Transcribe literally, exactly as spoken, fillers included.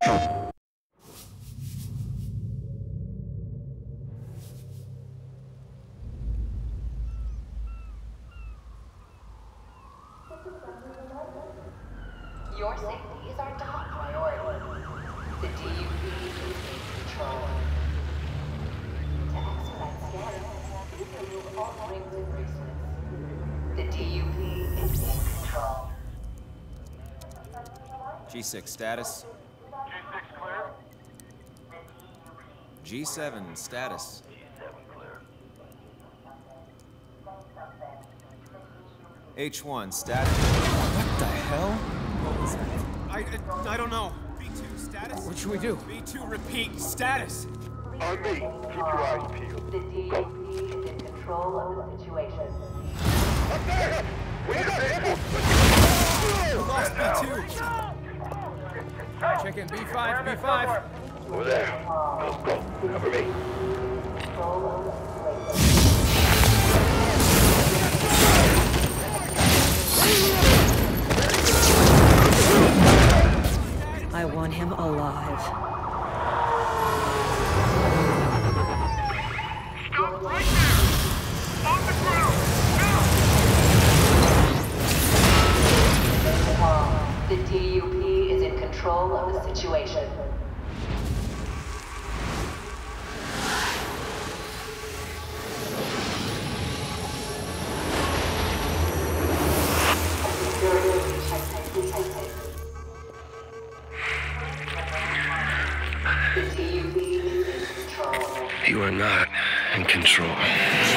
Your safety is our top priority. The D U P is in control. To expedite scanning, please remove all rings and bracelets. The D U P is in control. G six status. G six clear. G seven status. G seven clear. H one status. What the hell? I, I, I don't know. B two status? What should we do? B two repeat status. On me. Keep your eyes peeled. The D U P is in control of the situation. Up there! We got it! Lost B two. Check in B five, B five. Over there. Go, go. Cover me. Control of the situation. I want him alive. Stop right there! On the ground! The D U P is in control of the situation. You are not in control.